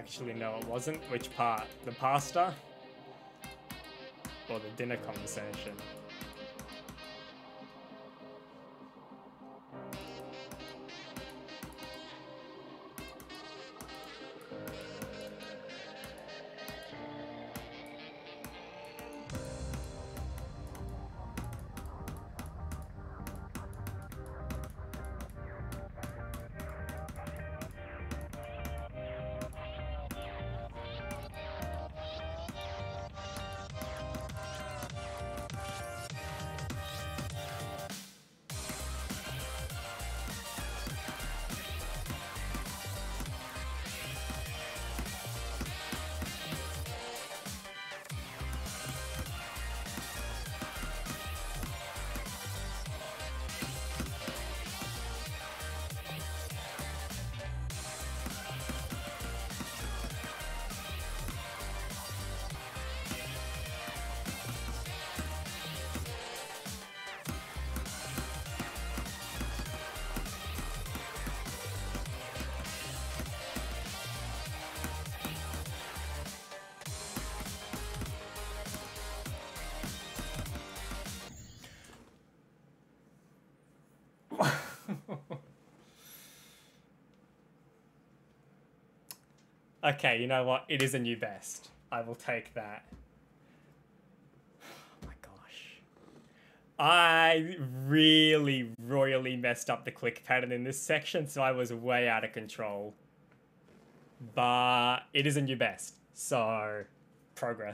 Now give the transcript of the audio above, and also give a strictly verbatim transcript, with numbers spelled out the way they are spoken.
Actually, no, it wasn't. Which part? The pasta? Or the dinner conversation? Okay, you know what? It is a new best. I will take that. Oh my gosh. I really royally messed up the click pattern in this section, so I was way out of control. But it is a new best, so progress.